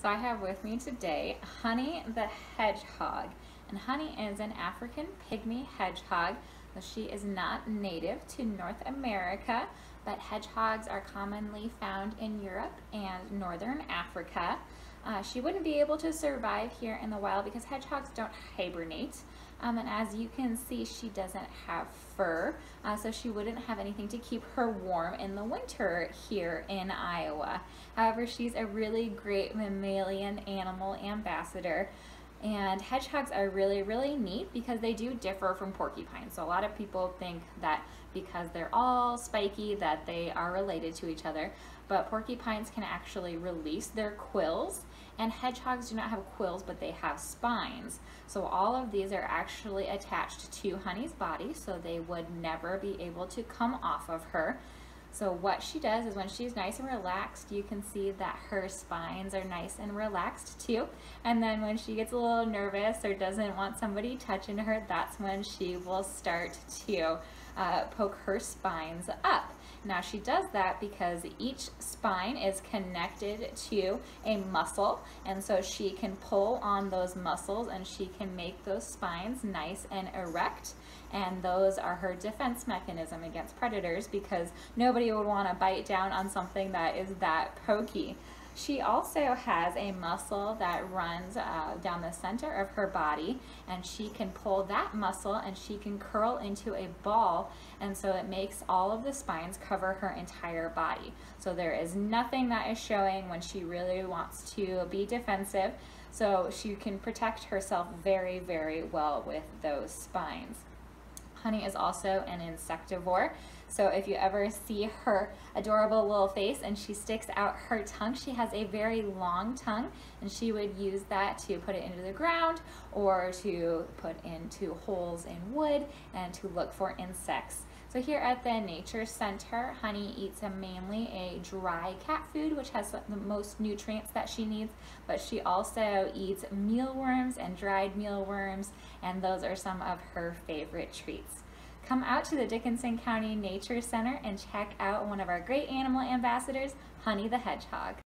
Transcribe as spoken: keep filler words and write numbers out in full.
So I have with me today Honey the hedgehog, and Honey is an African pygmy hedgehog. So she is not native to North America, but hedgehogs are commonly found in Europe and Northern Africa. Uh, she wouldn't be able to survive here in the wild because hedgehogs don't hibernate. Um, and as you can see, she doesn't have fur, uh, so she wouldn't have anything to keep her warm in the winter here in Iowa. However, she's a really great mammalian animal ambassador. And hedgehogs are really, really neat because they do differ from porcupines. So a lot of people think that because they're all spiky that they are related to each other, but porcupines can actually release their quills, and hedgehogs do not have quills, but they have spines. So all of these are actually attached to Honey's body, so they would never be able to come off of her. So what she does is when she's nice and relaxed, you can see that her spines are nice and relaxed too. And then when she gets a little nervous or doesn't want somebody touching her, that's when she will start to uh, poke her spines up. Now she does that because each spine is connected to a muscle, and so she can pull on those muscles and she can make those spines nice and erect, and those are her defense mechanism against predators because nobody would want to bite down on something that is that pokey. She also has a muscle that runs uh, down the center of her body, and she can pull that muscle and she can curl into a ball, and so it makes all of the spines cover her entire body. So there is nothing that is showing when she really wants to be defensive, so she can protect herself very, very well with those spines. Honey is also an insectivore, so if you ever see her adorable little face and she sticks out her tongue, she has a very long tongue, and she would use that to put it into the ground or to put into holes in wood and to look for insects. So here at the Nature Center, Honey eats a mainly a dry cat food, which has the most nutrients that she needs, but she also eats mealworms and dried mealworms, and those are some of her favorite treats. Come out to the Dickinson County Nature Center and check out one of our great animal ambassadors, Honey the hedgehog.